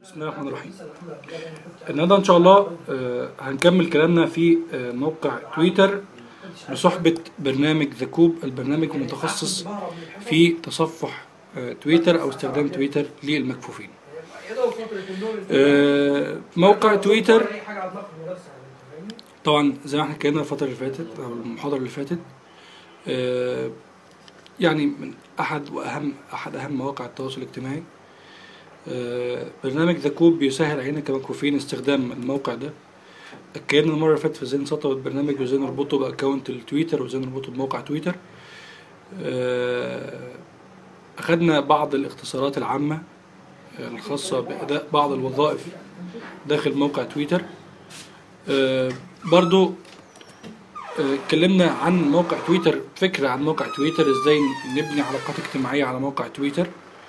بسم الله الرحمن الرحيم. النهارده ان شاء الله هنكمل كلامنا في موقع تويتر بصحبة برنامج ذا كوب، البرنامج المتخصص في تصفح تويتر او استخدام تويتر للمكفوفين. موقع تويتر طبعا زي ما احنا اتكلمنا الفترة اللي فاتت او المحاضرة اللي فاتت، يعني من احد اهم مواقع التواصل الاجتماعي. برنامج ذا كوب بيسهل علينا كمكفوفين استخدام الموقع ده. اتكلمنا المره اللي فاتت في ازاي نسطب البرنامج وازاي نربطه باكونت التويتر وازاي نربطه بموقع تويتر. اخدنا بعض الاختصارات العامه الخاصه باداء بعض الوظائف داخل موقع تويتر. برضو اتكلمنا عن موقع تويتر، فكره عن موقع تويتر، ازاي نبني علاقات اجتماعيه على موقع تويتر.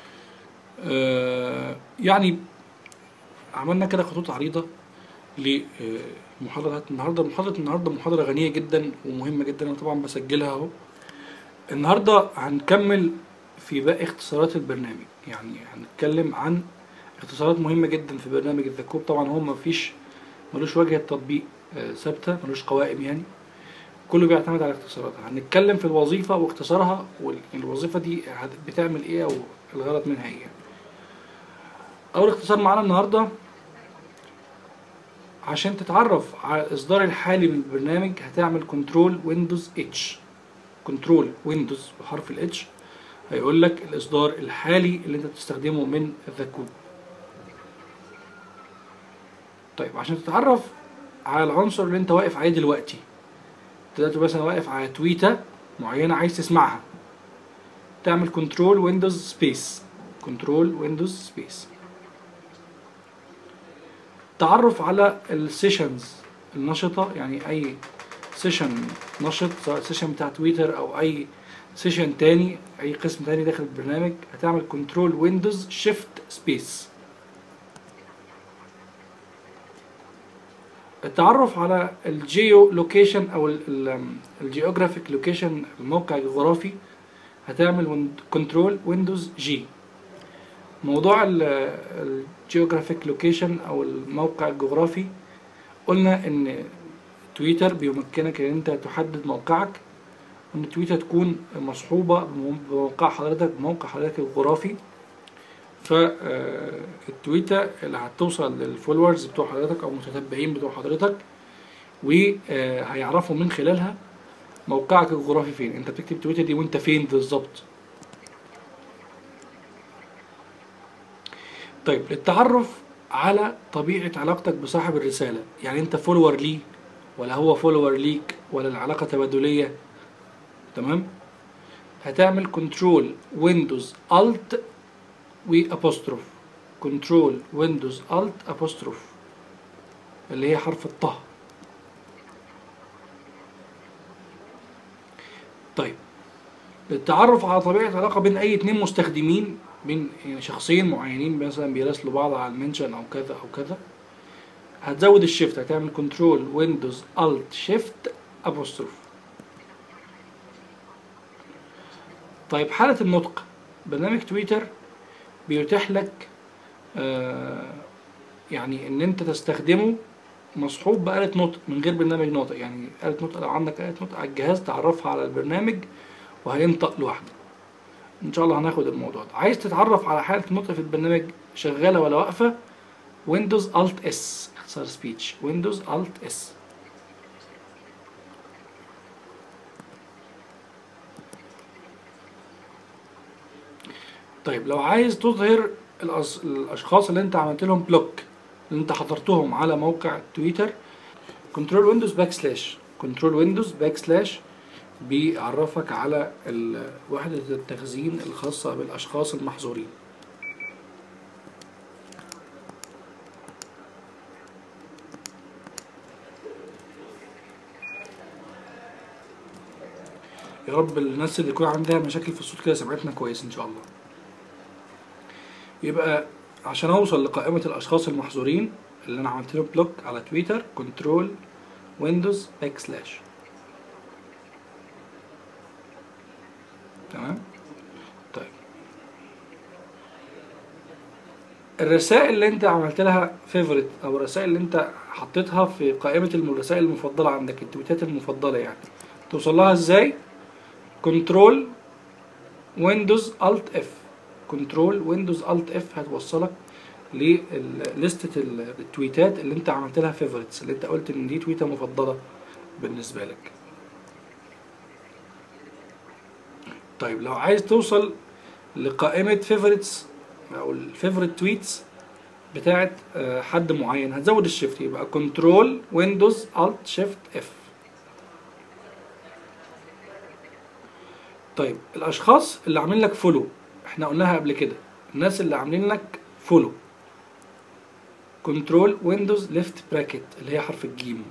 يعني عملنا كده خطوط عريضه لمحاضرة النهارده. محاضرة غنية جدا ومهمة جدا، انا طبعا بسجلها اهو. النهارده هنكمل في باقي اختصارات البرنامج، يعني هنتكلم عن اختصارات مهمة جدا في برنامج الذكوب. طبعا هو ملوش واجهة تطبيق ثابتة، ملوش قوائم، يعني كله بيعتمد على اختصاراتها. هنتكلم في الوظيفة واختصارها، والوظيفة دي بتعمل ايه او الغرض منها ايه. اول اختصار معانا النهارده، عشان تتعرف على الاصدار الحالي من البرنامج هتعمل كنترول ويندوز اتش. كنترول ويندوز بحرف الاتش هيقول لك الاصدار الحالي اللي انت بتستخدمه من الذكوب. طيب عشان تتعرف على العنصر اللي انت واقف عليه دلوقتي مثلا واقف على تويتة معينة عايز تسمعها، تعمل كنترول ويندوز سبيس. كنترول ويندوز سبيس. تعرف على السيشنز النشطة، يعني اي سيشن نشط، سواء سيشن بتاع تويتر او اي سيشن تاني، اي قسم تاني داخل البرنامج، هتعمل كنترول ويندوز شيفت سبيس. التعرف على الجيو لوكيشن او الجيوغرافيك لوكيشن، الموقع الجغرافي، هتعمل كنترول ويندوز جي. موضوع الجيوغرافيك لوكيشن او الموقع الجغرافي، قلنا ان تويتر بيمكنك ان انت تحدد موقعك، ان تويتر تكون مصحوبة بموقع حضرتك الجغرافي. فالتويتر اللي هتوصل للفولورز بتوع حضرتك او المتتبعين بتوع حضرتك، وهيعرفوا من خلالها موقعك الجغرافي فين، انت بتكتب تويتر دي وانت فين بالظبط. طيب للتعرف على طبيعة علاقتك بصاحب الرسالة، يعني انت فولور ليه ولا هو فولور ليك ولا العلاقة تبادلية، تمام؟ هتعمل كنترول ويندوز الت وابوستروف. كنترول ويندوز الت ابوستروف اللي هي حرف الطه. طيب للتعرف على طبيعة العلاقة بين أي اتنين مستخدمين، بين شخصين معينين مثلا بيراسلوا بعض على المنشن أو كذا أو كذا، هتزود الشيفت، هتعمل كنترول ويندوز الت شيفت ابوستروف. طيب حالة النطق، برنامج تويتر بيتيح لك يعني ان انت تستخدمه مصحوب بآلة نطق من غير برنامج ناطق. يعني آلة نطق، لو عندك آلة نطق على الجهاز تعرفها على البرنامج وهينطق لوحده. ان شاء الله هناخد الموضوع ده. عايز تتعرف على حالة النطق في البرنامج شغالة ولا واقفة، ويندوز الت اس، اختصار سبيتش، ويندوز الت اس. طيب لو عايز تظهر الاشخاص اللي انت عملت لهم بلوك، اللي انت حضرتهم على موقع تويتر، كنترول ويندوز باك سلاش. كنترول ويندوز باك سلاش بيعرفك على وحدة التخزين الخاصة بالاشخاص المحظورين. يا رب الناس اللي يكون عندها مشاكل في الصوت كده سمعتنا كويس ان شاء الله. يبقى عشان اوصل لقائمة الاشخاص المحظورين اللي انا عملت لهم بلوك على تويتر، كنترول ويندوز باك سلاش. تمام. طيب الرسائل اللي انت عملت لها فيفورت او الرسائل اللي انت حطيتها في قائمة الرسائل المفضلة عندك، التويتات المفضلة يعني، توصل لها ازاي؟ كنترول ويندوز الت اف. كنترول ويندوز الت اف هتوصلك للستة التويتات اللي انت عملت لها فيفورتس، اللي انت قلت ان دي تويتة مفضلة بالنسبة لك. طيب لو عايز توصل لقائمة فيفورتس او الفيفورت تويتس بتاعت حد معين، هتزود الشيفت، يبقى كنترول ويندوز الت شيفت اف. طيب الاشخاص اللي عاملين لك فولو، احنا قلناها قبل كده، الناس اللي عاملين لك فولو، كنترول ويندوز ليفت براكت اللي هي حرف الجيم.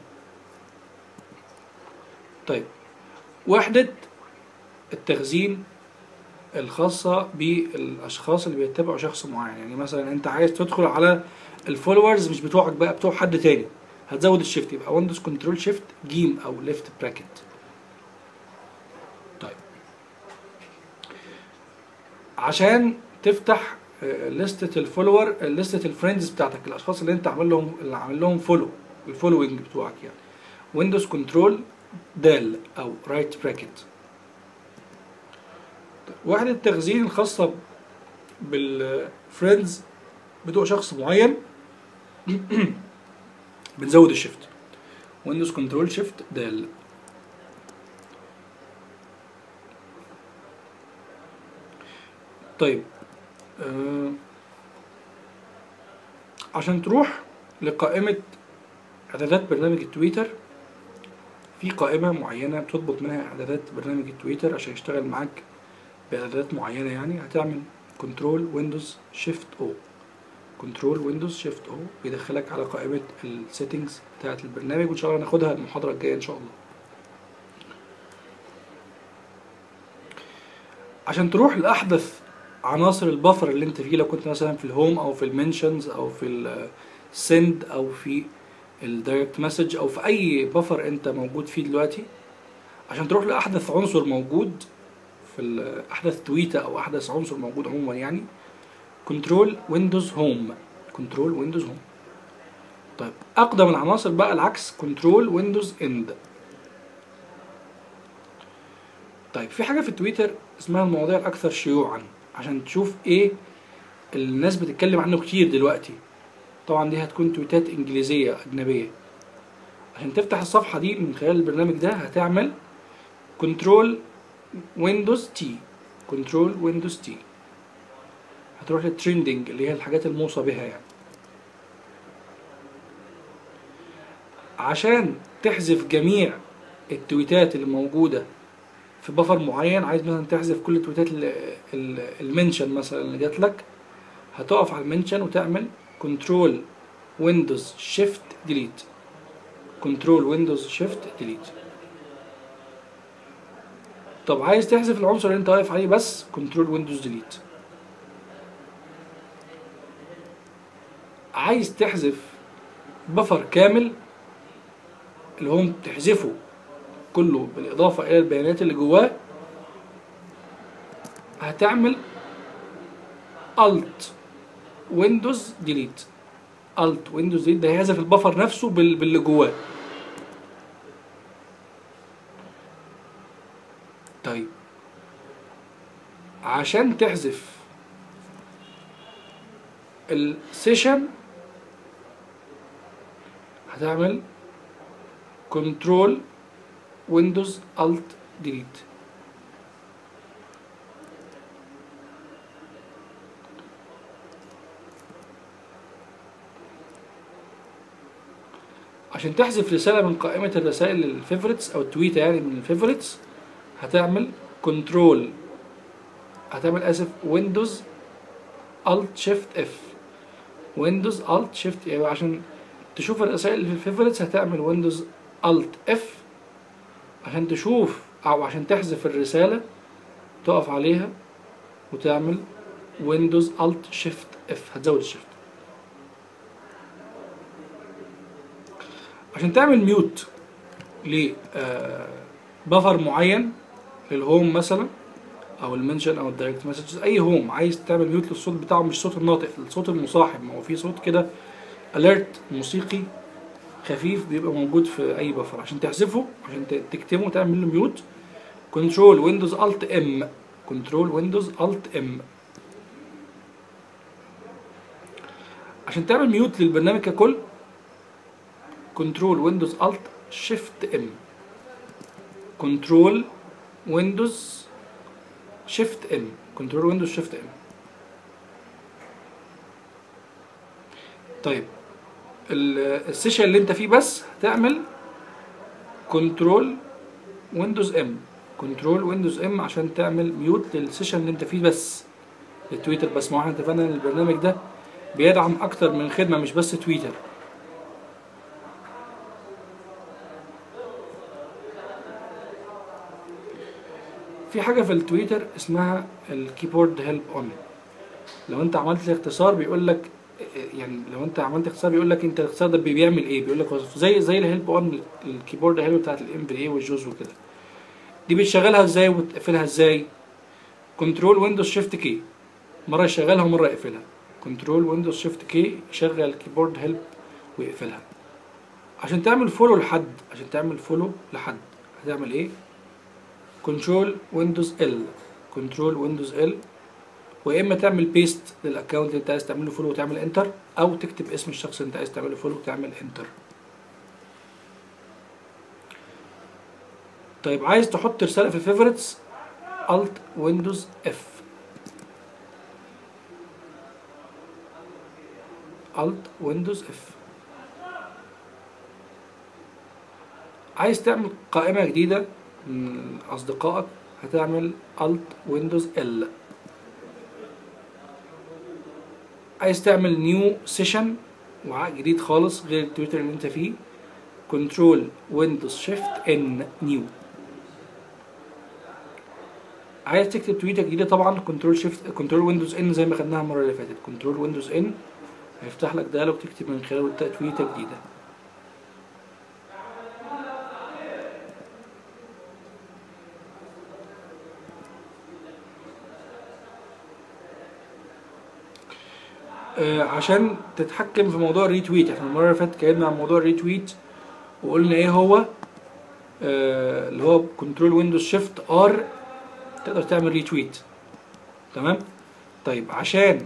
طيب وحدة التخزين الخاصة بالاشخاص اللي بيتبعوا شخص معين، يعني مثلا انت عايز تدخل على الفولورز مش بتوعك بقى، بتوع حد تاني، هتزود الشيفت، يبقى ويندوز كنترول شيفت جيم او ليفت براكت. طيب عشان تفتح لستة الفولور، لستة الفريندز بتاعتك، الاشخاص اللي انت عامل لهم فولو، الفولوينج بتوعك يعني، ويندوز كنترول دال او رايت براكت. وحدة التخزين الخاصة بالفريندز بتوع شخص معين بنزود الشيفت، ويندوز كنترول شيفت دال. طيب عشان تروح لقائمة اعدادات برنامج التويتر، في قائمة معينة بتضبط منها اعدادات برنامج التويتر عشان يشتغل معاك باعدادات معينة، يعني هتعمل كنترول ويندوز شيفت او، كنترول ويندوز شيفت او بيدخلك على قائمة السيتنجز بتاعت البرنامج، وان شاء الله هناخدها المحاضرة الجاية ان شاء الله. عشان تروح لأحدث عناصر البفر اللي انت فيه، لو كنت مثلا في الهوم او في المنشنز او في السند او في الدايركت مسج او في اي بفر انت موجود فيه دلوقتي، عشان تروح لاحدث عنصر موجود في احدث تويته او احدث عنصر موجود عموما يعني، كنترول ويندوز هوم، كنترول ويندوز هوم. طيب اقدم العناصر بقى العكس، كنترول ويندوز اند. طيب في حاجه في تويتر اسمها المواضيع الاكثر شيوعا، عشان تشوف ايه الناس بتتكلم عنه كتير دلوقتي. طبعا دي هتكون تويتات انجليزيه اجنبيه. عشان تفتح الصفحه دي من خلال البرنامج ده هتعمل كنترول ويندوز تي، كنترول ويندوز تي، هتروح للتريندنج اللي هي الحاجات الموصى بها يعني. عشان تحذف جميع التويتات اللي موجوده في بفر معين، عايز مثلا تحذف كل التويتات المنشن مثلا اللي جات لك، هتقف على المنشن وتعمل كنترول ويندوز شيفت ديليت، كنترول ويندوز شيفت ديليت. طب عايز تحذف العنصر اللي انت واقف عليه بس، كنترول ويندوز ديليت. عايز تحذف بفر كامل اللي هو تحذفه كله بالاضافه الى البيانات اللي جواه، هتعمل الت ويندوز ديليت، الت ويندوز ديليت، ده هيحذف البفر نفسه باللي جواه. طيب عشان تحذف السيشن هتعمل كنترول ويندوز الت ديليت. عشان تحذف رسالة من قائمة الرسائل الفيفوريتس او التويتة يعني من الفيفوريتس، هتعمل كنترول، هتعمل اسف ويندوز الت شيفت اف، ويندوز الت شيفت، يعني عشان تشوف الرسائل اللي في الفيفوريتس هتعمل ويندوز الت اف، عشان تشوف او عشان تحذف الرسالة تقف عليها وتعمل ويندوز الت شيفت اف، هتزود الشيفت. عشان تعمل ميوت لبفر معين للهوم مثلا، او المنشن او الدايركت مسجز، اي هوم عايز تعمل ميوت للصوت بتاعه، مش صوت الناطق، الصوت المصاحب. ما هو في صوت كده اليرت موسيقي خفيف بيبقى موجود في اي بفر، عشان تحذفه، عشان تكتمه تعمل له ميوت، كنترول ويندوز الت ام، كنترول ويندوز الت ام. عشان تعمل ميوت للبرنامج ككل، كنترول ويندوز الت شيفت ام، كنترول ويندوز شيفت ام، كنترول ويندوز شيفت ام. طيب السيشن اللي انت فيه بس هتعمل كنترول ويندوز ام، كنترول ويندوز ام عشان تعمل ميوت للسيشن اللي انت فيه بس، التويتر بس. ما احنا اتفقنا ان البرنامج ده بيدعم اكتر من خدمه، مش بس تويتر. في حاجه في التويتر اسمها الكيبورد هيلب اون. لو انت عملت الاختصار بيقول لك، يعني لو انت عملت اختصار بيقول لك انت الاختصار ده بيعمل ايه، بيقول لك زي الهيلب اون، الكيبورد هيلب بتاعت الام بي اي والجوز وكده. دي بتشغلها ازاي وتقفلها ازاي؟ كنترول ويندوز شيفت كي، مره يشغلها ومره يقفلها. كنترول ويندوز شيفت كي يشغل الكيبورد هيلب ويقفلها. عشان تعمل فولو لحد، عشان تعمل فولو لحد هتعمل ايه؟ كنترول ويندوز ال، كنترول ويندوز ال، ويا اما تعمل بيست للاكونت اللي انت عايز تعمل له فولو وتعمل انتر، او تكتب اسم الشخص اللي انت عايز تعمل له فولو وتعمل انتر. طيب عايز تحط رساله في الفيفوريتس، الت ويندوز اف، الت ويندوز اف. عايز تعمل قائمه جديده من اصدقائك، هتعمل الت ويندوز ال. عايز تعمل نيو سيشن وعاء جديد خالص غير التويتر اللي انت فيه، كنترول ويندوز شيفت ان نيو. عايز تكتب تويتر جديده، طبعا كنترول شيفت كنترول ويندوز ان زي ما خدناها المره اللي فاتت، كنترول ويندوز ان هيفتح لك ديالوج تكتب من خلاله تويتر جديده. عشان تتحكم في موضوع الريتويت، احنا المره اللي فاتت اتكلمنا عن موضوع الريتويت وقلنا ايه هو، اللي هو كنترول ويندوز شيفت ار تقدر تعمل ريتويت. تمام. طيب عشان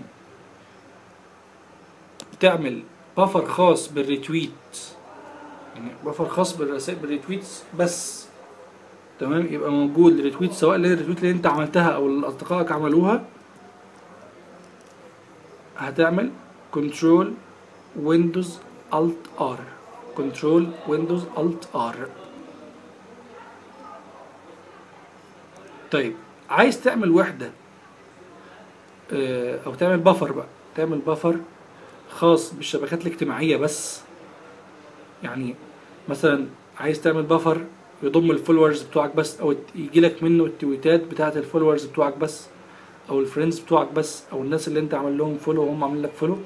تعمل بفر خاص بالريتويت، يعني بفر خاص بالرسائل بالريتويتس بس، تمام، يبقى موجود الريتويت سواء الريتويت اللي انت عملتها او اللي اصدقائك عملوها، هتعمل كنترول ويندوز الت ار، كنترول ويندوز الت ار. طيب عايز تعمل وحده او تعمل بفر بقى، تعمل بفر خاص بالشبكات الاجتماعيه بس. يعني مثلا عايز تعمل بفر يضم الفولورز بتوعك بس، او يجي لك منه التويتات بتاعه الفولورز بتوعك بس، او الفريندز بتوعك بس، او الناس اللي انت عامل لهم فولو وهم عاملين لك فولو.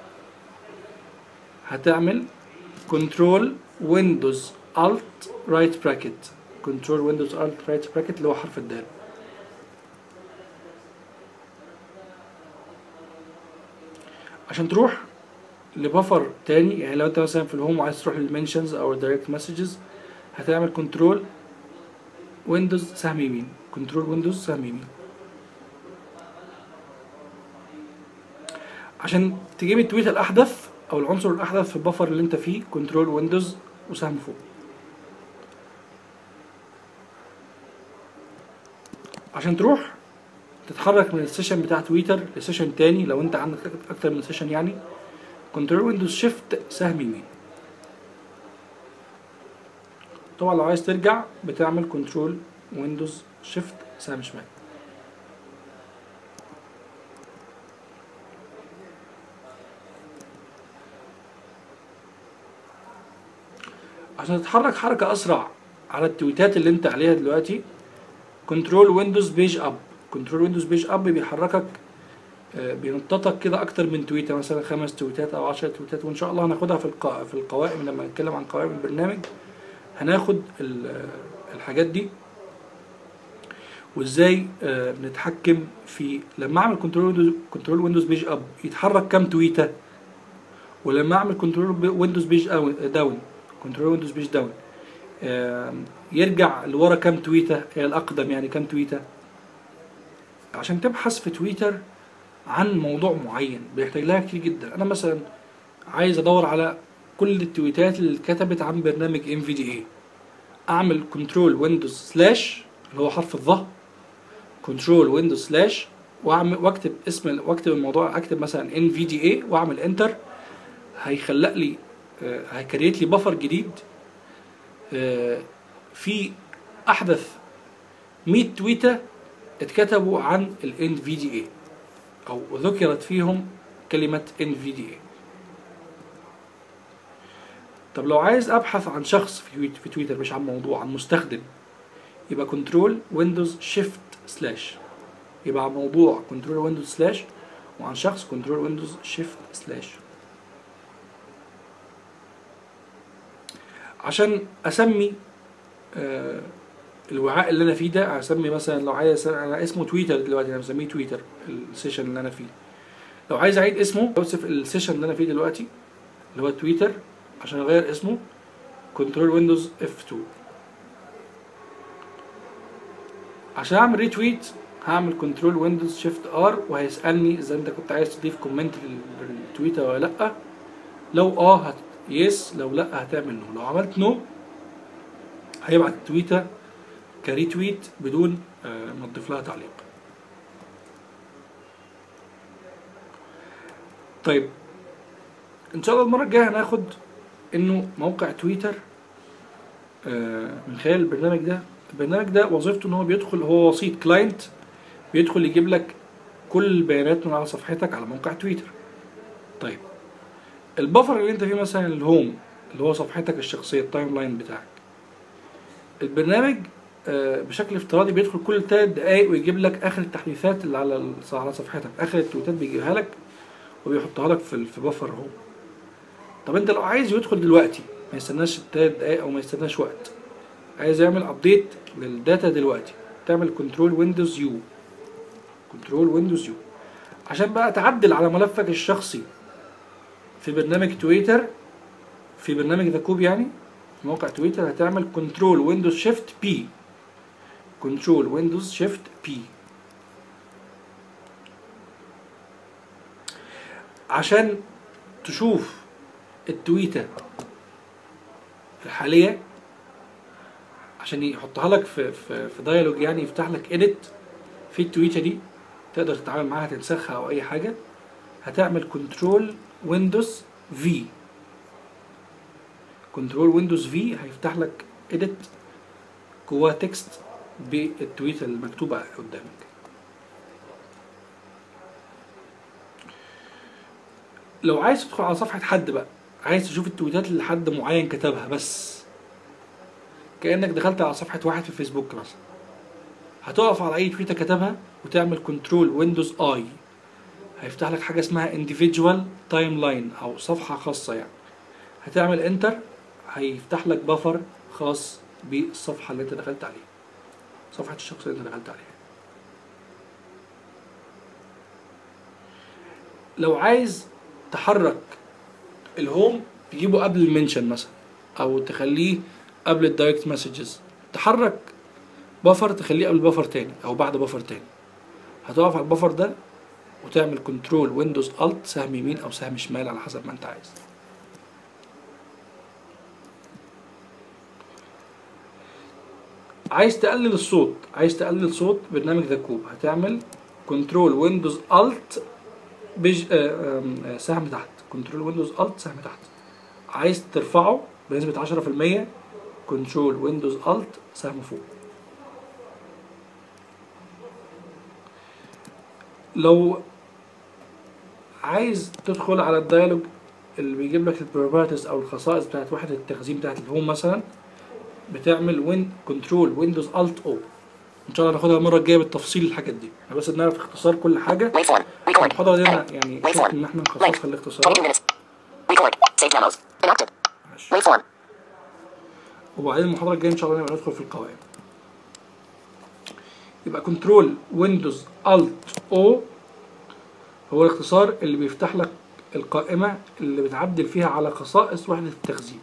هتعمل كنترول ويندوز الت رايت براكت، كنترول ويندوز الت رايت براكت اللي هو حرف الدال. عشان تروح لبفر تاني، يعني لو انت مثلا في الهوم وعايز تروح للمنشنز او الدايركت مسجز، هتعمل كنترول ويندوز سهم يمين، كنترول ويندوز سهم يمين. عشان تجيب التويت الاحدث او العنصر الاحدث في البفر اللي انت فيه، كنترول ويندوز وسهم فوق. عشان تروح تتحرك من السيشن بتاع تويتر لسيشن تاني، لو انت عندك اكتر من سيشن يعني، كنترول ويندوز شيفت سهم يمين. طبعا لو عايز ترجع بتعمل كنترول ويندوز شيفت سهم شمال. عشان تتحرك حركة اسرع على التويتات اللي انت عليها دلوقتي، كنترول ويندوز بيج اب، كنترول ويندوز بيج اب بيحركك بينططك كده اكتر من تويته، مثلا 5 تويتات او 10 تويتات، وان شاء الله هناخدها في القوائم لما نتكلم عن قوائم البرنامج، هناخد الحاجات دي. وازاي نتحكم في لما اعمل كنترول ويندوز بيج اب يتحرك كام تويته، ولما اعمل كنترول ويندوز بيج داون كنترول ويندوز بيج داون يرجع لورا كام تويته، الاقدم يعني كام تويته. عشان تبحث في تويتر عن موضوع معين بيحتاج لها كتير جدا. انا مثلا عايز ادور على كل التويتات اللي اتكتبت عن برنامج NVDA، اعمل كنترول ويندوز سلاش اللي هو حرف الظهر، كنترول ويندوز سلاش، واكتب واكتب الموضوع، اكتب مثلا NVDA واعمل انتر، هيخلق لي هيكريت لي بفر جديد في احدث 100 تويته اتكتبوا عن ال NVDA او ذكرت فيهم كلمه NVDA. طب لو عايز ابحث عن شخص في تويتر مش عن موضوع، عن مستخدم، يبقى كنترول ويندوز شيفت سلاش، يبقى عن موضوع كنترول ويندوز سلاش، وعن شخص كنترول ويندوز شيفت سلاش. عشان اسمي الوعاء اللي انا فيه ده، اسمي مثلا لو عايز انا اسمه تويتر دلوقتي، انا مسميه تويتر السيشن اللي انا فيه. لو عايز اعيد اسمه، اوصف السيشن اللي انا فيه دلوقتي اللي هو تويتر، عشان اغير اسمه كنترول ويندوز F2. عشان اعمل ريتويت هعمل كنترول ويندوز شيفت ار، وهيسالني اذا انت كنت عايز تضيف كومنت للتويتر ولا لا. لو يس، لو لا هتعمل نو. لو عملت نو هيبعت التويتر كريتويت بدون ما تضيف لها تعليق. طيب ان شاء الله المره الجايه هناخد انه موقع تويتر من خلال البرنامج ده. البرنامج ده وظيفته ان هو بيدخل، هو وسيط كلاينت بيدخل يجيب لك كل البيانات من على صفحتك على موقع تويتر. طيب البفر اللي انت فيه مثلا الهوم اللي هو صفحتك الشخصيه، التايم لاين بتاعك، البرنامج بشكل افتراضي بيدخل كل 3 دقايق ويجيب لك اخر التحديثات اللي على صفحتك، اخر التويتات بيجيبها لك وبيحطها لك في بفر هوم. طب انت لو عايز يدخل دلوقتي ما يستناش 3 دقايق او ما يستناش وقت، عايز يعمل ابديت للداتا دلوقتي، تعمل كنترول ويندوز يو، كنترول ويندوز يو عشان بقى تعدل على ملفك الشخصي في برنامج تويتر، في برنامج ذا كوب يعني في موقع تويتر، هتعمل كنترول ويندوز شيفت بي، كنترول ويندوز شيفت بي، عشان تشوف التويتة الحالية، عشان يحطها لك في دايلوج، يعني يفتح لك اديت في التويتة دي تقدر تتعامل معاها، تنسخها او اي حاجة. هتعمل كنترول ويندوز في، كنترول ويندوز في هيفتح لك اديت جواه تكست بالتويتة المكتوبة قدامك. لو عايز تدخل على صفحة حد بقى، عايز تشوف التويتات اللي حد معين كتبها بس، كأنك دخلت على صفحة واحد في فيسبوك مثلا، هتقف على أي تويتة كتبها وتعمل كنترول ويندوز اي، هيفتح لك حاجة اسمها individual timeline أو صفحة خاصة يعني. هتعمل انتر هيفتح لك بفر خاص بالصفحة اللي انت دخلت عليها، صفحة الشخص اللي انت دخلت عليها. لو عايز تحرك الهوم تجيبه قبل المنشن مثلا، او تخليه قبل الدايركت مسجز، تحرك بفر تخليه قبل بفر تاني او بعد بفر تاني، هتقف على البفر ده وتعمل كنترول ويندوز الت سهم يمين او سهم شمال على حسب ما انت عايز. عايز تقلل الصوت، عايز تقلل صوت برنامج ذا كوب، هتعمل كنترول ويندوز الت سهم تحت، كنترول ويندوز الت سهم تحت. عايز ترفعه بنسبة 10%، كنترول ويندوز الت سهم فوق. لو عايز تدخل على الديالوج اللي بيجيب لك البروبرتيز او الخصائص بتاعت وحدة التخزين بتاعت الهوم مثلا، بتعمل كنترول ويندوز الت او. ان شاء الله ناخدها المره الجايه بالتفصيل الحاجات دي، احنا بس نعرف اختصار كل حاجه. المحاضره دي انا يعني شفت ان احنا نخصصها الاختصارات، وبعدين المحاضره الجايه ان شاء الله نبقى ندخل في القوائم. يبقى كنترول ويندوز الت او هو الاختصار اللي بيفتح لك القائمة اللي بتعدل فيها على خصائص وحدة التخزين.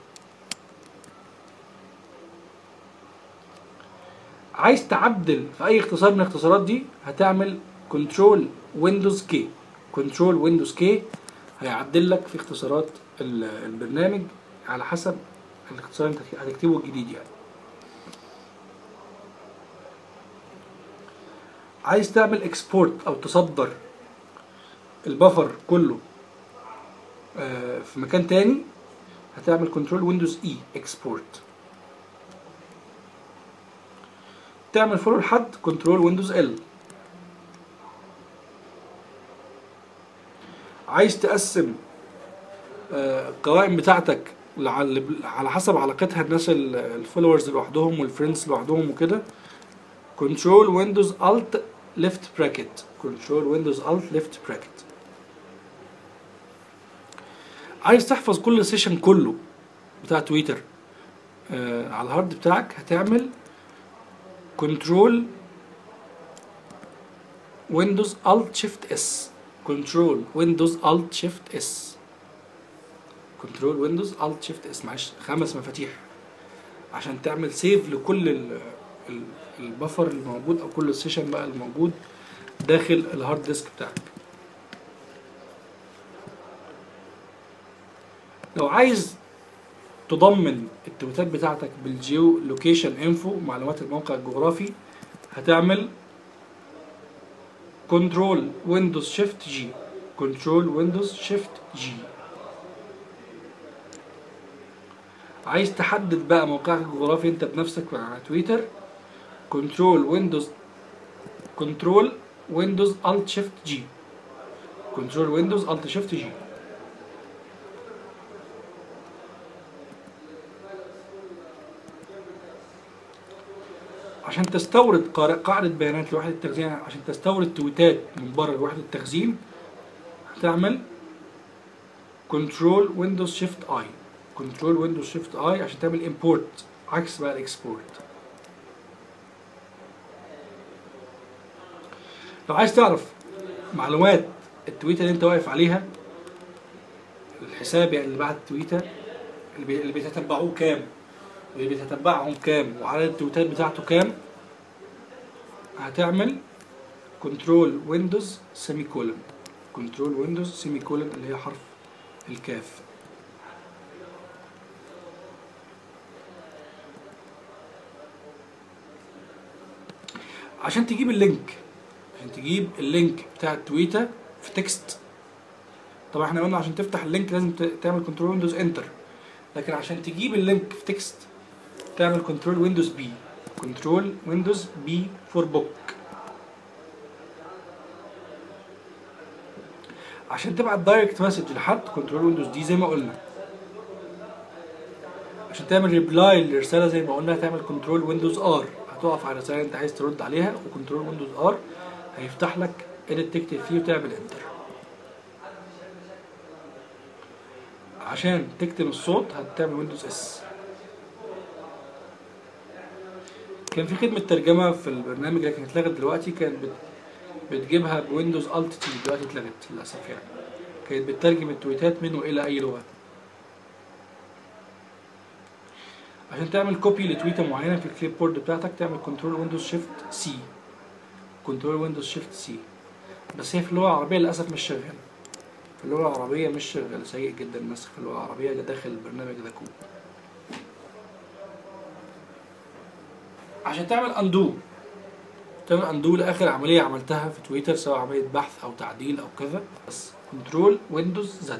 عايز تعدل في اي اختصار من الاختصارات دي هتعمل كنترول ويندوز كي. كنترول ويندوز كي هيعدل لك في اختصارات البرنامج على حسب الاختصار اللي انت هتكتبه الجديد يعني. عايز تعمل اكسبورت او تصدر البفر كله في مكان تاني هتعمل كنترول ويندوز اي اكسبورت. تعمل فولو لحد كنترول ويندوز ال. عايز تقسم القوائم بتاعتك على حسب علاقتها الناس الفولورز لوحدهم والفريندز لوحدهم وكده، كنترول ويندوز الت ليفت براكت. كنترول ويندوز الت ليفت براكت. عايز تحفظ كل سيشن كله بتاع تويتر على الهارد بتاعك هتعمل كنترول ويندوز الت شيفت اس. كنترول ويندوز الت شيفت اس. كنترول ويندوز الت شيفت اس. معلش 5 مفاتيح عشان تعمل سيف لكل البفر الموجود او كل السيشن بقى الموجود داخل الهارد ديسك بتاعك. لو عايز تضمن التويتات بتاعتك بالجيو لوكيشن انفو معلومات الموقع الجغرافي هتعمل كنترول ويندوز شيفت جي. كنترول ويندوز شيفت جي. عايز تحدد بقى موقعك الجغرافي انت بنفسك على تويتر كنترول ويندوز الت شيفت جي. كنترول ويندوز الت شيفت جي. عشان تستورد قاعدة بيانات لوحدة التخزين، عشان تستورد تويتات من بره لوحدة التخزين هتعمل كنترول ويندوز شيفت اي. كنترول ويندوز شيفت اي عشان تعمل امبورت عكس بقى الاكسبورت. لو عايز تعرف معلومات التويتة اللي انت واقف عليها، الحساب يعني اللي بعت التويتة اللي بيتتبعوه كام واللي بيتتبعهم كام وعدد التويتات بتاعته كام، هتعمل كنترول ويندوز سيمي كولن. كنترول ويندوز سيمي كولن اللي هي حرف الكاف. عشان تجيب اللينك بتاع التويتة في تكست. طبعا احنا قلنا عشان تفتح اللينك لازم تعمل كنترول ويندوز انتر، لكن عشان تجيب اللينك في تكست تعمل كنترول ويندوز بي. كنترول ويندوز بي فور بوك. عشان تبعت دايركت مسج لحد كنترول ويندوز دي زي ما قلنا. عشان تعمل ريبلاي للرساله زي ما قلنا تعمل كنترول ويندوز ار. هتقف على الرساله اللي انت عايز ترد عليها وكنترول ويندوز ار هيفتح لك اديت تكتب فيه وتعمل انتر. عشان تكتب الصوت هتعمل ويندوز اس. كان في خدمة ترجمة في البرنامج لكن اتلغت دلوقتي، كانت بتجيبها بويندوز الت تي، دلوقتي اتلغت للأسف يعني. كانت بتترجم التويتات منه إلى أي لغة. عشان تعمل كوبي لتويتة معينة في الكليب بورد بتاعتك تعمل كنترول ويندوز شيفت سي. كنترول ويندوز شيفت سي. بس هي في اللغة العربية للأسف مش شغالة. في اللغة العربية مش شغالة، سيء جدا النسخ في اللغة العربية داخل البرنامج ده كود. عشان تعمل اندو لاخر عمليه عملتها في تويتر سواء عمليه بحث او تعديل او كذا، بس كنترول ويندوز زد.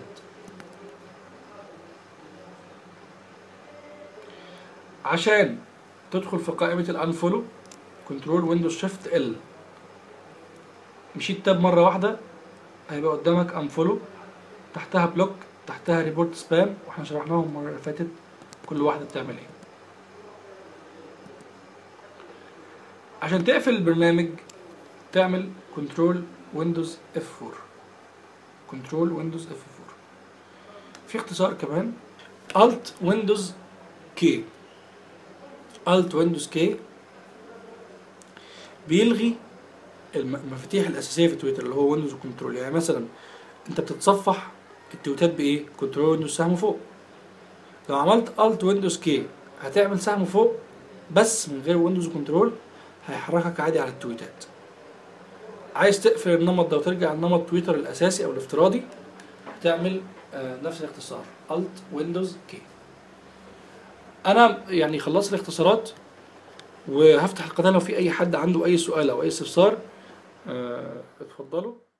عشان تدخل في قائمه الانفولو كنترول ويندوز شيفت ال. مشيت تاب مره واحده هيبقى قدامك انفولو، تحتها بلوك، تحتها ريبورت سبام، واحنا شرحناهم المره اللي فاتت كل واحده بتعمل ايه. عشان تقفل البرنامج تعمل كنترول ويندوز اف 4. كنترول ويندوز اف 4. في اختصار كمان الت ويندوز كي. الت ويندوز كي بيلغي المفاتيح الاساسيه في تويتر اللي هو ويندوز وكنترول. يعني مثلا انت بتتصفح التويتات بايه؟ كنترول ويندوز سهم فوق. لو عملت الت ويندوز كي هتعمل سهم فوق بس من غير ويندوز وكنترول، هيحركك عادي على التويتات. عايز تقفل النمط ده وترجع لنمط تويتر الاساسي او الافتراضي، هتعمل نفس الاختصار الت ويندوز كي. انا يعني خلصت الاختصارات، وهفتح القناه لو في اي حد عنده اي سؤال او اي استفسار. اتفضلوا.